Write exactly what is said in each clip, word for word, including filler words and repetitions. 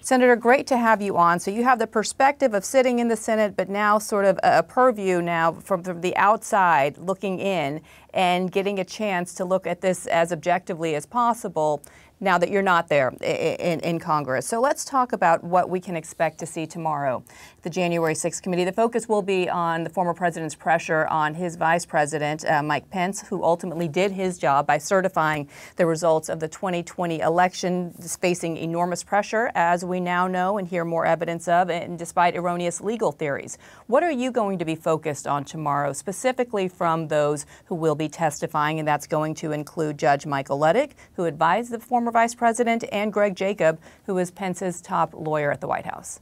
Senator, great to have you on. So you have the perspective of sitting in the Senate, but now sort of a purview now from, from the outside looking in and getting a chance to look at this as objectively as possible now that you're not there in, in Congress. So let's talk about what we can expect to see tomorrow. The January sixth committee, the focus will be on the former president's pressure on his vice president, uh, Mike Pence, who ultimately did his job by certifying the results of the twenty twenty election, facing enormous pressure, as we now know and hear more evidence of, and despite erroneous legal theories. What are you going to be focused on tomorrow, specifically from those who will be testifying? And that's going to include Judge Michael Luttig, who advised the former vice president, and Greg Jacob, who is Pence's top lawyer at the White House.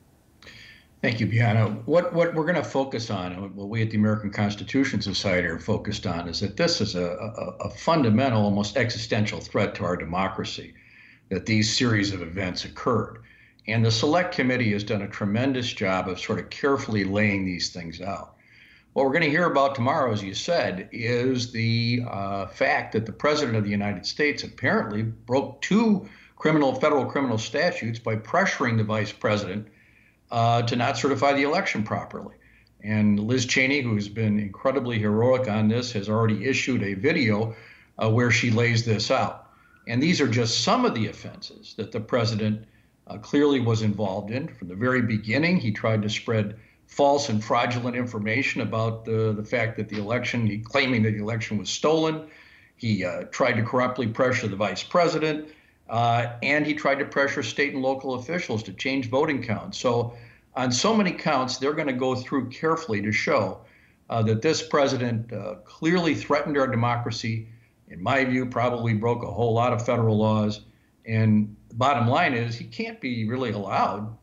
Thank you, Bianna. What, what we're going to focus on, and what we at the American Constitution Society are focused on, is that this is a, a, a fundamental, almost existential threat to our democracy, that these series of events occurred. And the Select Committee has done a tremendous job of sort of carefully laying these things out. What we're going to hear about tomorrow, as you said, is the uh, fact that the President of the United States apparently broke two criminal, federal criminal statutes by pressuring the Vice President uh, to not certify the election properly. And Liz Cheney, who's been incredibly heroic on this, has already issued a video uh, where she lays this out. And these are just some of the offenses that the President uh, clearly was involved in. From the very beginning, he tried to spread false and fraudulent information about the, the fact that the election, he claiming that the election was stolen. He uh, tried to corruptly pressure the vice president, uh, and he tried to pressure state and local officials to change voting counts. So on so many counts, they're going to go through carefully to show uh, that this president uh, clearly threatened our democracy, in my view, probably broke a whole lot of federal laws. And the bottom line is he can't be really allowed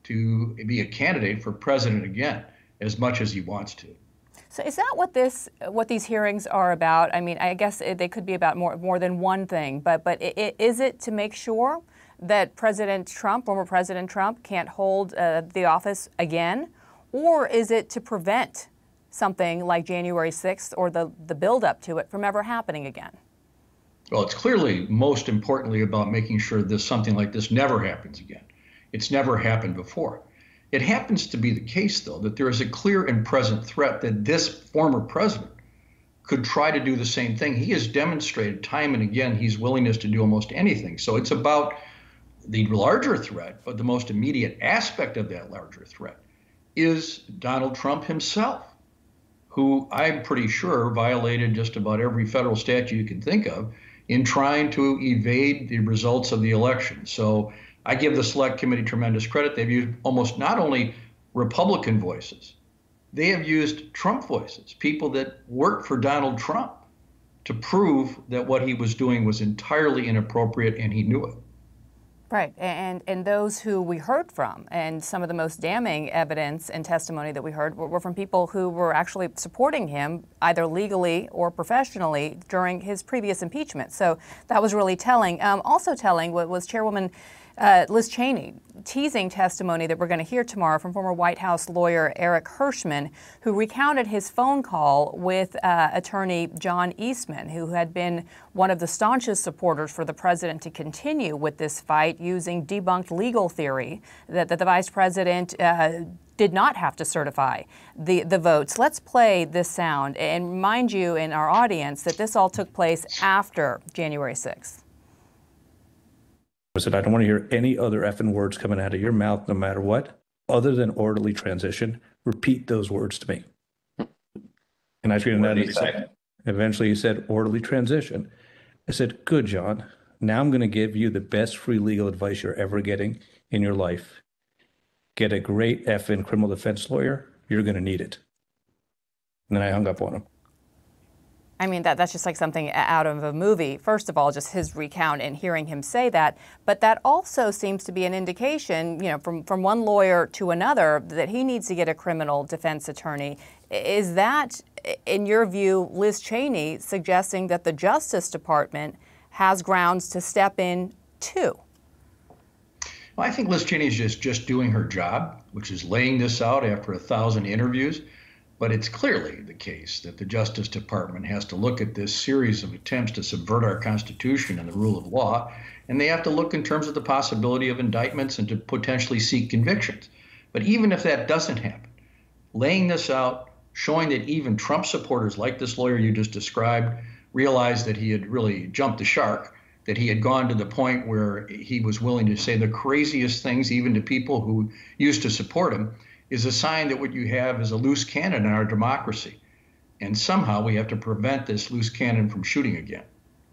to be a candidate for president again, as much as he wants to. So is that what this, what these hearings are about? I mean, I guess they could be about more, more than one thing, but but it, it, is it to make sure that President Trump, former President Trump, can't hold uh, the office again, or is it to prevent something like January sixth or the the buildup to it from ever happening again? Well, it's clearly most importantly about making sure this something like this never happens again. It's never happened before. It happens to be the case, though, that there is a clear and present threat that this former president could try to do the same thing. He has demonstrated time and again his willingness to do almost anything. So it's about the larger threat, but the most immediate aspect of that larger threat is Donald Trump himself, who I'm pretty sure violated just about every federal statute you can think of in trying to evade the results of the election. So I give the Select Committee tremendous credit. They've used almost not only Republican voices, they have used Trump voices, people that work for Donald Trump, to prove that what he was doing was entirely inappropriate and he knew it. Right, and and those who we heard from, and some of the most damning evidence and testimony that we heard were, were from people who were actually supporting him, either legally or professionally, during his previous impeachment. So that was really telling. Um, also telling was Chairwoman Uh, Liz Cheney teasing testimony that we're going to hear tomorrow from former White House lawyer Eric Hirschman, who recounted his phone call with uh, attorney John Eastman, who had been one of the staunchest supporters for the president to continue with this fight, using debunked legal theory that, that the vice president uh, did not have to certify the, the votes. Let's play this sound and remind you and our audience that this all took place after January sixth. I said, I don't want to hear any other effing words coming out of your mouth, no matter what, other than orderly transition. Repeat those words to me. And I screamed that. He said, eventually he said, orderly transition. I said, good, John. Now I'm going to give you the best free legal advice you're ever getting in your life. Get a great effing criminal defense lawyer. You're going to need it. And then I hung up on him. I mean, that, that's just like something out of a movie. First of all, just his recount and hearing him say that. But that also seems to be an indication, you know, from, from one lawyer to another, that he needs to get a criminal defense attorney. Is that, in your view, Liz Cheney suggesting that the Justice Department has grounds to step in too? Well, I think Liz Cheney is just, just doing her job, which is laying this out after a thousand interviews. But it's clearly the case that the Justice Department has to look at this series of attempts to subvert our Constitution and the rule of law, and they have to look in terms of the possibility of indictments and to potentially seek convictions. But even if that doesn't happen, laying this out, showing that even Trump supporters like this lawyer you just described realized that he had really jumped the shark, that he had gone to the point where he was willing to say the craziest things even to people who used to support him, is a sign that what you have is a loose cannon in our democracy. And somehow we have to prevent this loose cannon from shooting again.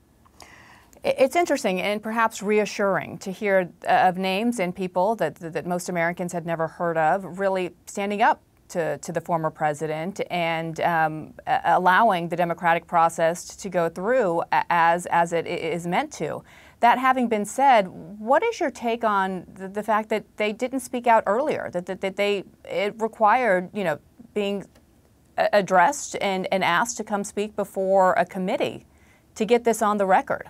It's interesting and perhaps reassuring to hear of names and people that, that most Americans had never heard of really standing up to, to the former president and um, allowing the democratic process to go through as, as it is meant to. That having been said, what is your take on the, the fact that they didn't speak out earlier, that, that, that they it required, you know, being addressed and, and asked to come speak before a committee to get this on the record?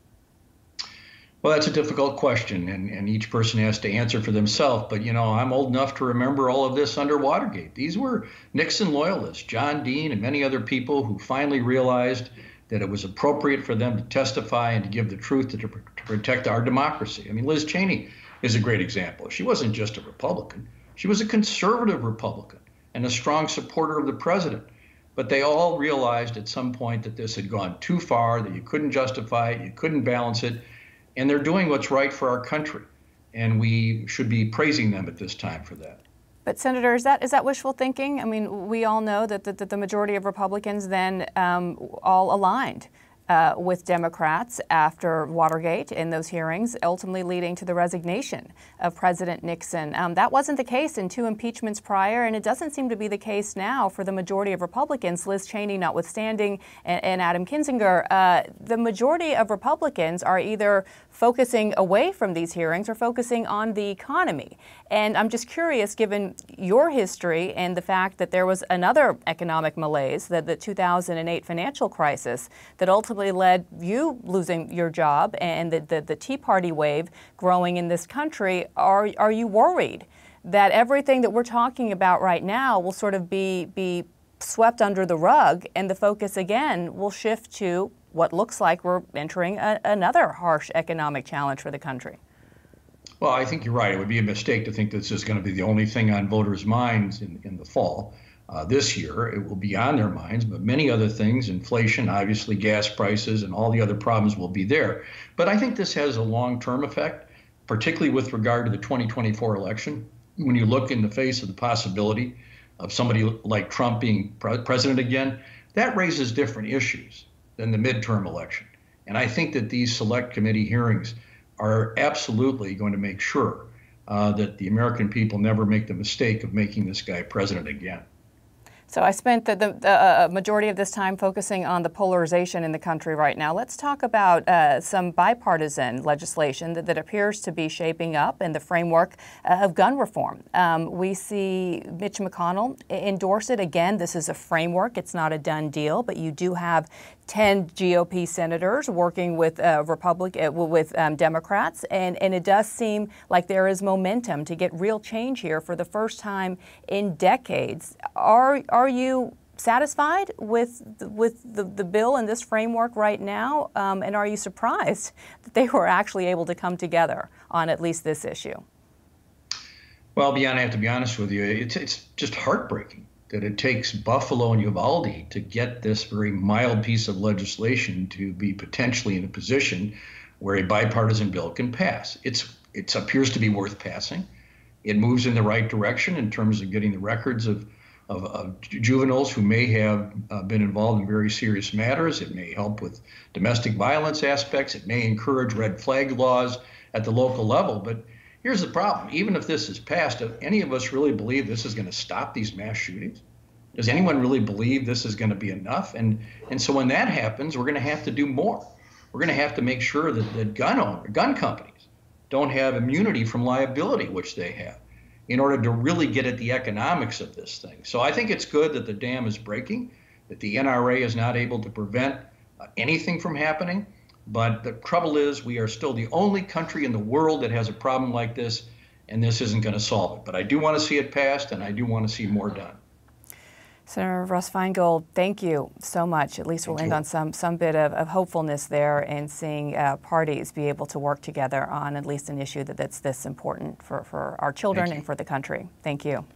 Well, that's a difficult question, and, and each person has to answer for themselves. But, you know, I'm old enough to remember all of this under Watergate. These were Nixon loyalists, John Dean and many other people who finally realized that it was appropriate for them to testify and to give the truth to, to protect our democracy. I mean, Liz Cheney is a great example. She wasn't just a Republican. She was a conservative Republican and a strong supporter of the president. But they all realized at some point that this had gone too far, that you couldn't justify it, you couldn't balance it. And they're doing what's right for our country. And we should be praising them at this time for that. But Senator, is that is that wishful thinking? I mean, we all know that the, that the majority of Republicans then um, all aligned uh, with Democrats after Watergate in those hearings, ultimately leading to the resignation of President Nixon. Um, that wasn't the case in two impeachments prior, and it doesn't seem to be the case now for the majority of Republicans, Liz Cheney notwithstanding, and, and Adam Kinzinger. Uh, the majority of Republicans are either focusing away from these hearings or focusing on the economy. And I'm just curious, given your history and the fact that there was another economic malaise, the, the two thousand eight financial crisis, that ultimately led you losing your job and the, the, the Tea Party wave growing in this country, are, are you worried that everything that we're talking about right now will sort of be, be swept under the rug and the focus again will shift to what looks like we're entering a, another harsh economic challenge for the country? Well, I think you're right. It would be a mistake to think this is going to be the only thing on voters' minds in, in the fall. Uh, this year, it will be on their minds, but many other things, inflation, obviously gas prices, and all the other problems will be there. But I think this has a long-term effect, particularly with regard to the twenty twenty-four election. When you look in the face of the possibility of somebody like Trump being pre- president again, that raises different issues than the midterm election. And I think that these select committee hearings are absolutely going to make sure uh, that the American people never make the mistake of making this guy president again. So I spent the, the, the uh, majority of this time focusing on the polarization in the country right now. Let's talk about uh, some bipartisan legislation that, that appears to be shaping up in the framework uh, of gun reform. Um, we see Mitch McConnell endorse it. Again, this is a framework. It's not a done deal, but you do have ten G O P senators working with uh, Republic uh, with um, Democrats, and, and it does seem like there is momentum to get real change here for the first time in decades. Are are you satisfied with the, with the, the bill and this framework right now, um, and are you surprised that they were actually able to come together on at least this issue? Well, Bianna, I have to be honest with you, it's it's just heartbreaking that it takes Buffalo and Uvalde to get this very mild piece of legislation to be potentially in a position where a bipartisan bill can pass. It's it appears to be worth passing. It moves in the right direction in terms of getting the records of, of, of juveniles who may have uh, been involved in very serious matters. It may help with domestic violence aspects. It may encourage red flag laws at the local level. But here's the problem. Even if this is passed, do any of us really believe this is going to stop these mass shootings? Does anyone really believe this is going to be enough? And and so when that happens, we're going to have to do more. We're going to have to make sure that the gun owner, gun companies don't have immunity from liability, which they have, in order to really get at the economics of this thing. So I think it's good that the dam is breaking, that the N R A is not able to prevent uh, anything from happening. But the trouble is, we are still the only country in the world that has a problem like this, and this isn't going to solve it. But I do want to see it passed, and I do want to see more done. Senator Russ Feingold, thank you so much. At least we'll end on some some bit of, of hopefulness there and seeing uh, parties be able to work together on at least an issue that, that's this important for, for our children and for the country. Thank you.